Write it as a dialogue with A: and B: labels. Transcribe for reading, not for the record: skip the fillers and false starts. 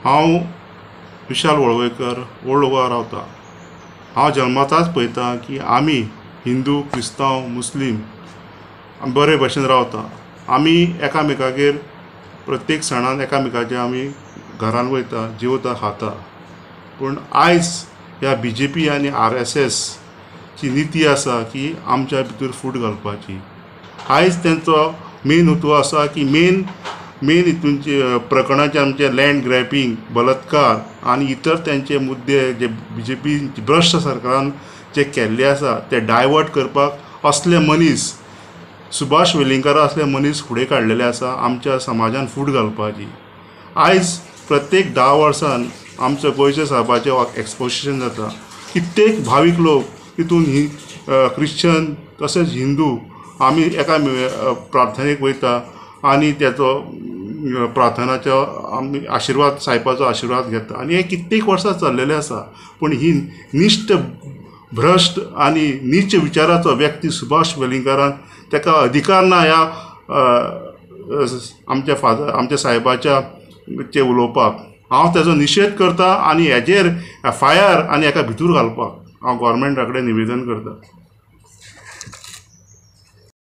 A: हांव विशाल वळवयकर ओल्ड गोवा रावता। हांव जल्माताच पळयता की आमी हिंदू क्रिस्तांव मुस्लीम बरे भशेन रावता। आमी एकामेकागेर प्रत्येक सणान एकामेकाच्या आमी घरान वयता, जेवता, खाता। पूण आयज ह्या BJP आनी RSS ची नीती आसा की आमच्या भितर फूट घालपाची। आयज तेंचो मेन हेतू आसा की मेन हितूंचे प्रकरणाचे आमचे लँड ग्रॅपिंग, बलात्कार आनी इतर तेंचे मुद्दे जे BJP भ्रश्ट सरकारान जे केल्ले आसा ते डायवर्ट करपाक असले मनीस, सुभाष वेलिंगकारा असले मनीस फुडें काडलेले आसा आमच्या समाजान फूट घालपाची। आयज प्रत्येक 10 वर्सान आमच्या गोंयच्या साहेबाचें एक्सपोजिशन जाता। कित्येक भावीक लोक तितून क्रिश्चन तसेच हिंदू आमी एका प्रार्थनेक वयता आनी त्याचो प्रार्थनाचो आमी आशिर्वाद साहेबाचो आशिर्वाद घेता आनी हे कित्येक वर्सां चाललेले आसा। पूण ही निश्ट भ्रश्ट आनी नीच विचाराचो व्यक्ती सुभाष वेलिंगकारान ताका अधिकार ना ह्या आमच्या साहेबाच्या उलोवपाक। हांव तेजो निशेध करता आनी हेजेर FIR आनी हेका भितूर घालपाक हांव गोवोरमेंटा कडेन निवेदन करता।